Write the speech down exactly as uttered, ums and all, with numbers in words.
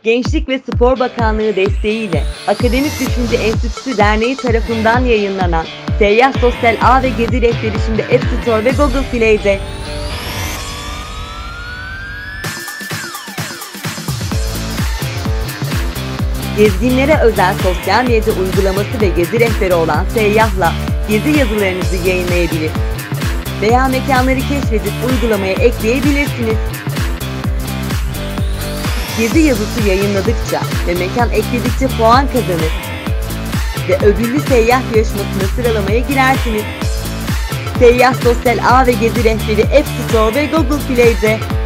Gençlik ve Spor Bakanlığı desteğiyle Akademik Düşünce Enstitüsü Derneği tarafından yayınlanan Seyyah Sosyal Ağ ve Gezi Rehberi şimdi App Store ve Google Play'de. Gezginlere özel sosyal medya uygulaması ve gezi rehberi olan Seyyah'la gezi yazılarınızı yayınlayabilir veya mekanları keşfedip uygulamaya ekleyebilirsiniz. Gezi yazısı yayınladıkça ve mekan ekledikçe puan kazanır ve ödüllü seyyah yarışmasına sıralamaya girersiniz. Seyyah Sosyal Ağ ve Gezi Rehberi App Store ve Google Play'de.